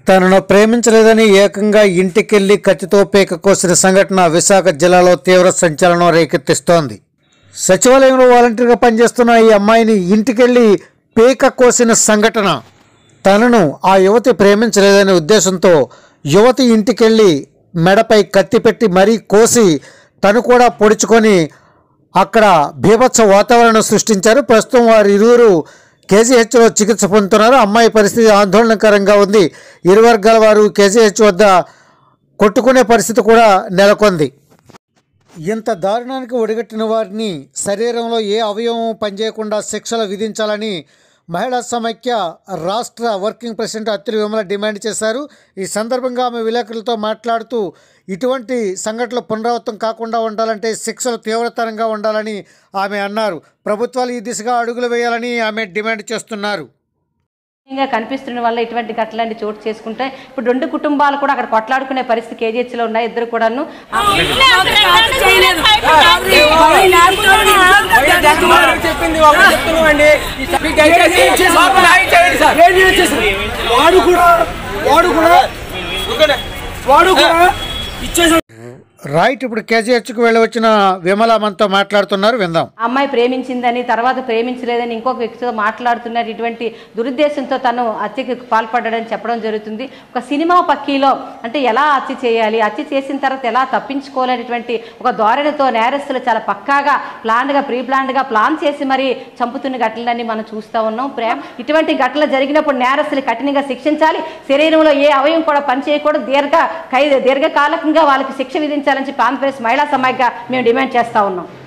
తనను ప్రేమించలేదని ఏకంగా ఇంటికెళ్లి కత్తితో పీక కోసిన సంఘటన విశాఖ జిల్లాలో తీవ్ర సంచలనం రేకెత్తిస్తోంది. సచివాలయంలో వాలంటీర్గా పనిచేస్తున్న ఈ అమ్మాయిని ఇంటికెళ్లి పీక కోసిన సంఘటన. తనను ఆ యువతి ప్రేమించలేదనే ఉద్దేశంతో యువతి ఇంటికెళ్లి మెడపై కత్తి పెట్టి మరీ కోసి తను కూడా పొడుచుకొని అక్కడ బీభత్స వాతావరణం సృష్టించారు. ప్రస్తుతం వారు ఇరువురు కేజీహెచ్లో చికిత్స పొందుతున్నారు. అమ్మాయి పరిస్థితి ఆందోళనకరంగా ఉంది. ఇరు వర్గాల వారు కేజీహెచ్ వద్ద కొట్టుకునే పరిస్థితి కూడా నెలకొంది. ఇంత దారుణానికి ఒడిగట్టిన వారిని శరీరంలో ఏ అవయవం పనిచేయకుండా శిక్షలు విధించాలని మహిళా సమైక్య రాష్ట్ర వర్కింగ్ ప్రెసిడెంట్ అత్తిరి విమల డిమాండ్ చేశారు. ఈ సందర్భంగా ఆమె విలేకరులతో మాట్లాడుతూ ఇటువంటి సంఘటనలు పునరావృతం కాకుండా ఉండాలంటే శిక్షలు తీవ్రతరంగా ఉండాలని ఆమె అన్నారు. ప్రభుత్వాలు ఈ దిశగా అడుగులు వేయాలని ఆమె డిమాండ్ చేస్తున్నారు. కనిపిస్తున్న వల్ల ఇటువంటి ఘటనలు చోటు చేసుకుంటే ఇప్పుడు రెండు కుటుంబాలు కూడా అక్కడ కొట్లాడుకునే పరిస్థితి కేజీహెచ్లో ఉన్నాయి. ఇద్దరు కూడాను రైట్. ఇప్పుడు కేజీహెచ్కు వెళ్ళి వచ్చిన విమల మనతో మాట్లాడుతున్నారు, విందాం. అమ్మాయి ప్రేమించిందని తర్వాత ప్రేమించలేదని ఇంకొక వ్యక్తితో మాట్లాడుతున్నారు. ఇటువంటి దురుద్దేశంతో తను హత్యకి పాల్పడ్డాడని చెప్పడం జరుగుతుంది. ఒక సినిమా పక్కీలో అంటే ఎలా హత్య చేయాలి, హత్య చేసిన తర్వాత ఎలా తప్పించుకోవాలనేటువంటి ఒక ధోరణితో నేరస్తులు చాలా పక్కాగా ప్లాన్ చేసి మరి చంపుతున్న ఘటనలన్నీ మనం చూస్తూ ఉన్నాం. ఇటువంటి ఘటనలు జరిగినప్పుడు నేరస్తులు కఠినంగా శిక్షించాలి. శరీరంలో ఏ అవయవం కూడా పనిచేయకూడదు. దీర్ఘకాలికంగా వాళ్ళకి శిక్ష విధించాలని చెప్పి ఆంధ్రప్రదేశ్ మహిళా సమైక్య మేము డిమాండ్ చేస్తా ఉన్నాం.